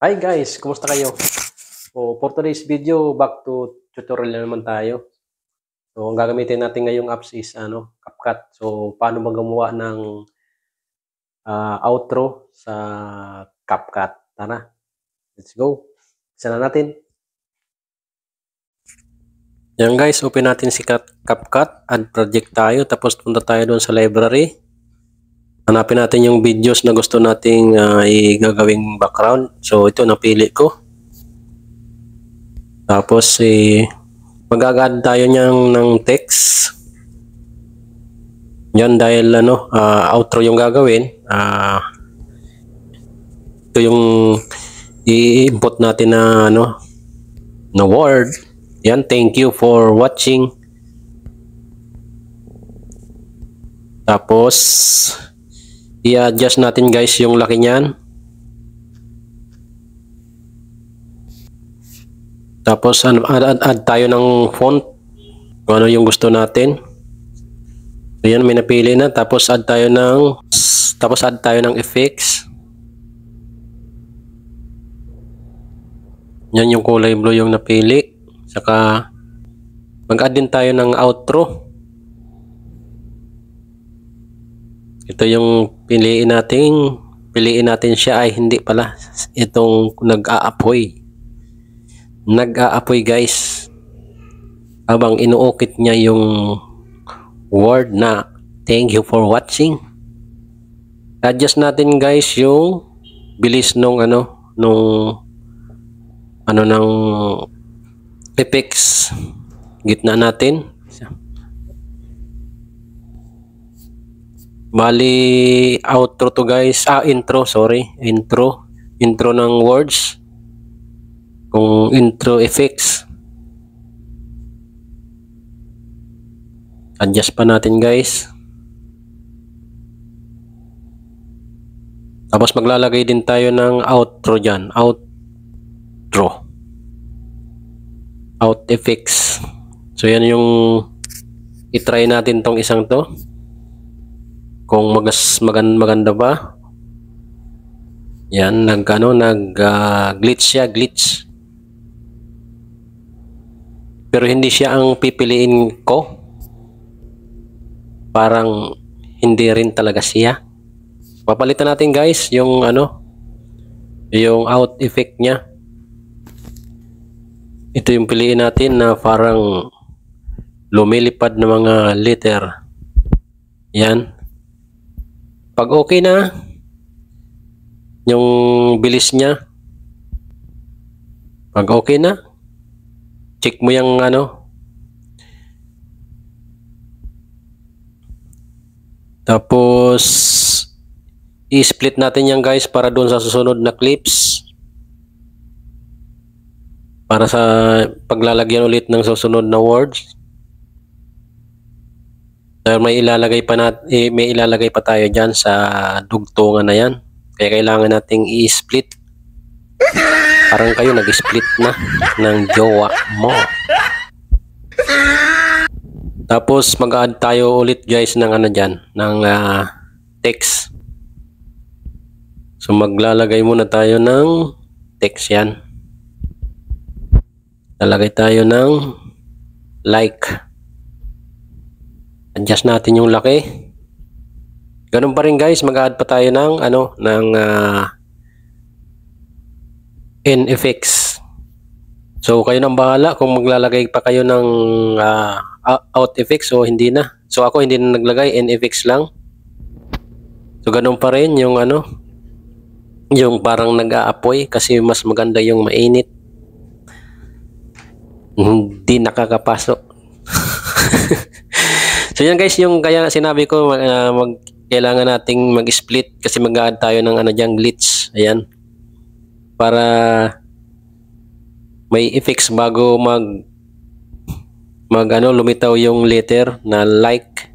Hi guys, kumusta kayo? For today's video, back to tutorial na naman tayo. So, ang gagamitin natin ngayong apps is CapCut. So, paano ba gumawa ng outro sa CapCut? Tara, let's go. Isa na natin. Yan guys, open natin si CapCut. Add project tayo. Tapos punta tayo doon sa library. Hanapin natin yung videos na gusto nating igagawing background. So, ito napili ko. Tapos, mag-add tayo ng text. Yan dahil outro yung gagawin. Ito yung i-input natin na word. Yan, thank you for watching. Tapos i-adjust natin guys yung laki niyan. Tapos add tayo ng font kung ano yung gusto natin. Ayan, may napili na. Tapos add tayo ng effects. Yan yung kulay blue yung napili. Saka mag-add din tayo ng outro. Ito yung piliin natin siya, ay hindi pala. Itong nag-aapoy guys. Habang inuukit niya yung word na thank you for watching. Adjust natin guys yung bilis ng effects. Gitna natin. Bali outro to guys. Intro ng words. Kung intro effects. Adjust pa natin guys. Tapos maglalagay din tayo ng outro dyan. Outro. Out effects. So yan yung i-try natin tong isang to. Kung maganda ba. Yan, glitch siya, glitch. Pero hindi siya ang pipiliin ko. Parang hindi rin talaga siya. Papalitan natin guys yung yung out effect niya. Ito yung piliin natin na parang lumilipad na mga letter. Yan. Pag okay na yung bilis niya, pag okay na, check mo yung tapos i-split natin yan guys para doon sa susunod na clips, para sa paglalagyan ulit ng susunod na words. Dahil may ilalagay pa tayo dyan sa dugtungan na yan. Kaya kailangan nating i-split. Parang kayo nag-split na ng jowa mo. Tapos mag-add tayo ulit guys ng ng text. So maglalagay muna tayo ng text yan. Lalagay tayo ng like. Adjust natin yung laki. Ganun pa rin guys, mag-add pa tayo ng NFX. So kayo nang bahala kung maglalagay pa kayo ng out effects o hindi na. So ako hindi na naglagay, NFX lang. So ganun pa rin yung yung parang nag-aapoy kasi mas maganda yung mainit. Hindi nakakapasok. So yan guys, yung kaya sinabi ko kailangan nating mag-split kasi mag-add tayo ng dyan glitch. Ayan. Para may effects bago lumitaw yung letter na like.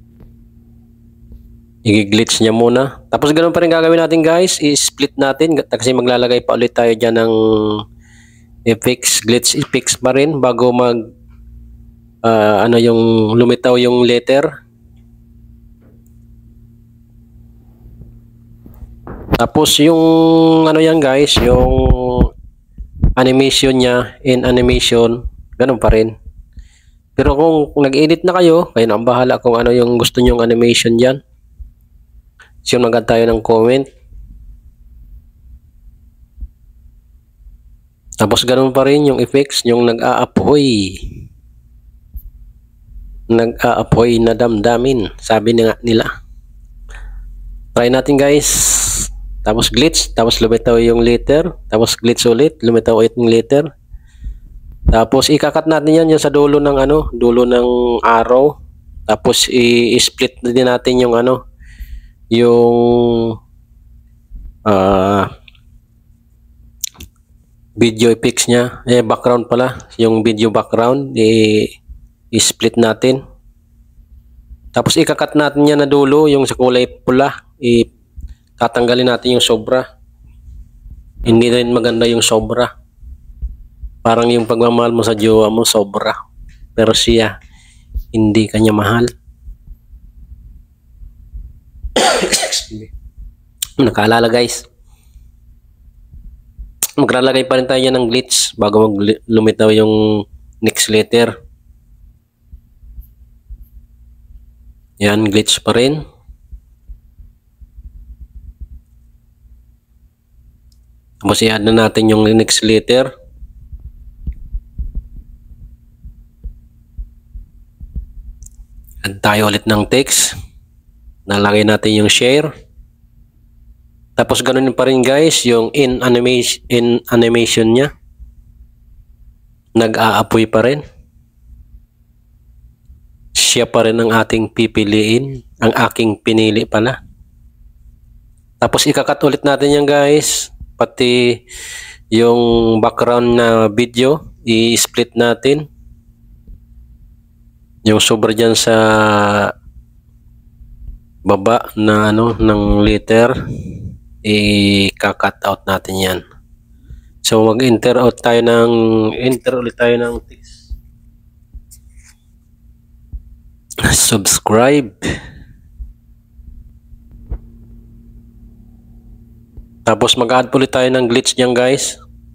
I-glitch niya muna. Tapos ganoon pa rin gagawin natin guys, i-split natin kasi maglalagay pa ulit tayo dyan ng effects, glitch effects pa rin bago yung lumitaw yung letter. Tapos yung ano yan guys, yung animation niya in animation, ganun pa rin. Pero kung nag-edit na kayo na ang bahala kung ano yung gusto nyong animation dyan. So yun, maganda tayo ng comment. Tapos ganun pa rin yung effects, yung nag-aapoy. Nag-aapoy na damdamin, sabi nila. Try natin guys. Tapos glitch, tapos lumitaw yung letter, tapos glitch ulit, lumitaw ulit yung letter. Tapos ikakat natin yan sa dulo ng dulo ng arrow. Tapos i-split din natin yung yung video effects niya, background pala, yung video background i-split natin. Tapos ikakat natin yan na dulo, yung sa kulay pula, tatanggalin natin yung sobra. Hindi rin maganda yung sobra. Parang yung pagmamahal mo sa jowa mo sobra, pero siya hindi kanya mahal. Nakaalala guys, maglalagay pa rin tayo ng glitch bago lumitaw yung next letter. Yan, glitch pa rin. Tapos i-add na natin yung next letter. Add tayo ulit ng text. Nalagay natin yung share. Tapos ganoon pa rin guys, yung in animation niya. Nag-aapoy pa rin. Siya pa rin ang ating pipiliin. Ang aking pinili pala. Tapos ikakat ulit natin yan guys. Pati yung background na video, i-split natin. Yung sobra dyan sa baba na ng letter, i-cut out natin yan. So mag-enter ulit tayo ng text. Subscribe. Tapos mag-add ulit tayo ng glitch niyan guys.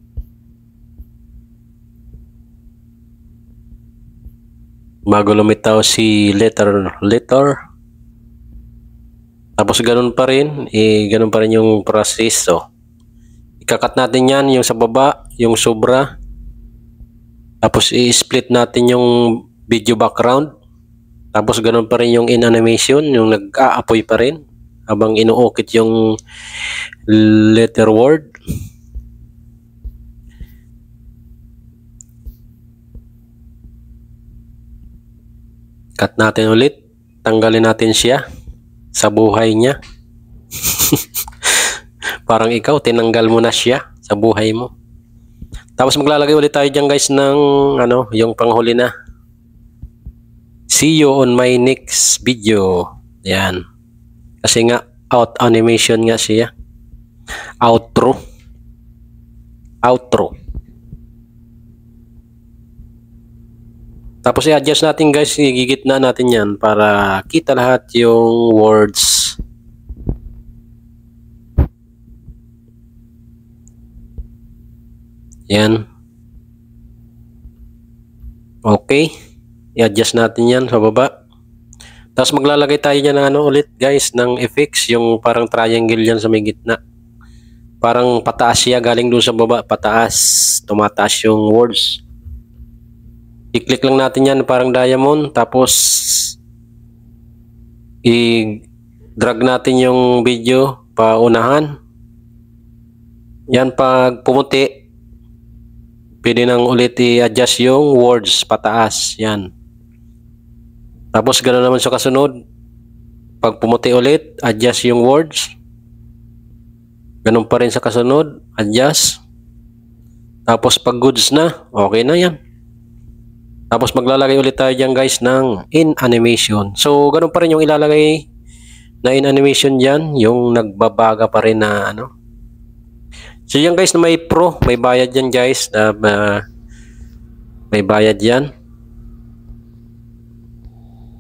Bago lumitaw si letter. Tapos ganun pa rin, ganun pa rin yung process. So, ikakat natin yan, yung sa baba, yung sobra. Tapos i-split natin yung video background. Tapos ganun pa rin yung in animation, yung nag-aapoy pa rin habang inuukit yung letter word. Cut natin ulit. Tanggalin natin siya sa buhay niya. Parang ikaw, tinanggal mo na siya sa buhay mo. Tapos maglalagay ulit tayo dyan guys ng yung panghuli na. See you on my next video. Yan. Kasi nga, out animation nga siya. Outro. Tapos i-adjust natin guys, igigitna natin yan para kita lahat yung words. Yan. Okay. I-adjust natin yan sa baba. Tapos maglalagay tayo dyan ng ulit guys, ng effects, yung parang triangle yan sa may gitna. Parang pataas siya, galing doon sa baba, pataas. Tumataas yung words. I-click lang natin yan parang diamond. Tapos i-drag natin yung video paunahan. Yan, pag pumuti, pwede nang ulit i-adjust yung words pataas. Yan. Tapos ganoon naman sa kasunod. Pag pumuti ulit, adjust yung words. Ganun pa rin sa kasunod, adjust. Tapos pag goods na, okay na yan. Tapos maglalagay ulit tayo dyan guys ng in animation. So ganun pa rin yung ilalagay na in animation dyan, yung nagbabaga pa rin na So yan guys na may pro, may bayad yan guys. May bayad yan.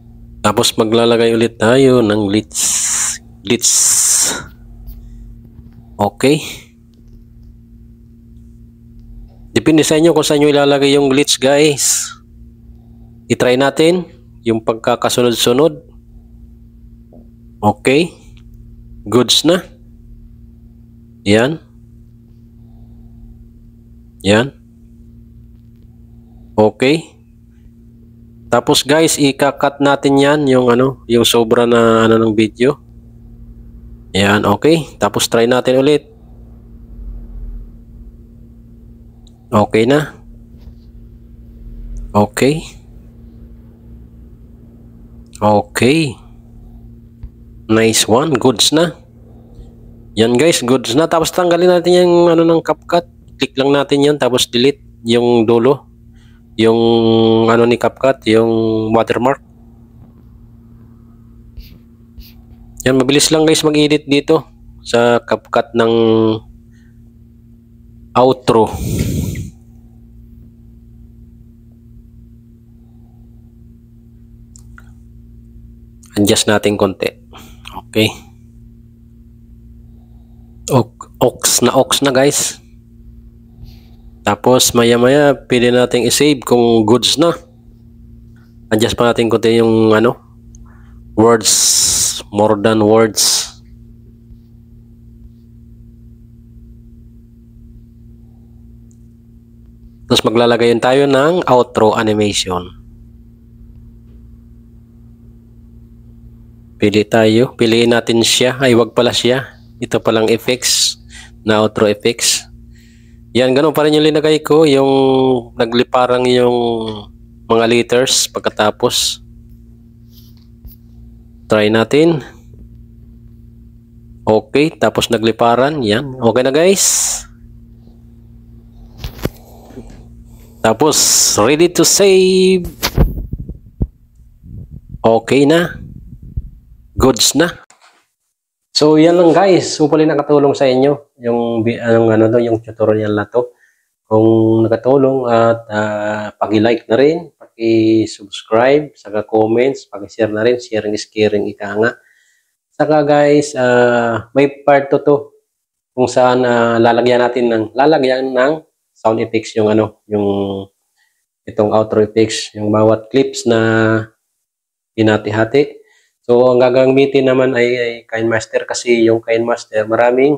Tapos maglalagay ulit tayo ng glitch. Okay. Depende sa inyo kung saan nyo ilalagay yung glitch, guys. I-try natin yung pagkakasunod-sunod. Okay. Goods na. Yan. Yan. Okay. Tapos guys, i-cut natin yan yung yung sobra na ng video. Yan, okay. Tapos try natin ulit. Okay na. Okay. Okay. Nice one. Goods na. Yan guys, goods na. Tapos tanggalin natin yung ng CapCut. Click lang natin yan, tapos delete yung dulo. Yung ni CapCut, yung watermark. Yan, mabilis lang guys mag-edit dito sa CapCut ng outro. Adjust natin konti. Okay. Ox na guys. Tapos maya pwede nating i-save kung goods na. Adjust pa natin konti yung words, more than words. Tapos maglalagay tayo ng outro animation. Piliin natin siya. Ay, wag pala siya. Ito palang effects na outro effects. Yan, ganun pa rin yung linagay ko. Yung nagliparang yung mga letters pagkatapos. Try natin. Okay, tapos nagliparan. Yan, okay na guys. Tapos, ready to save. Okay na. Goods na. So, yan lang guys. Hopefully nakatulong sa inyo yung yung tutorial na to. Kung nakatulong at paki-like na rin, paki-subscribe, saka comments, paki-share na rin, sharing is caring, ika nga. Saka guys, may part 2 to kung saan lalagyan ng sound effects yung yung itong outro effects, yung bawat clips na hinati-hati. So, ang gagamitin naman ay KineMaster kasi yung KineMaster maraming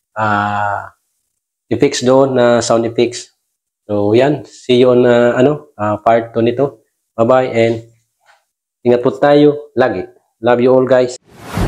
effects doon na sound effects. So, yan. See you on part 2 nito. Bye-bye and ingat po tayo lagi. Love you all guys.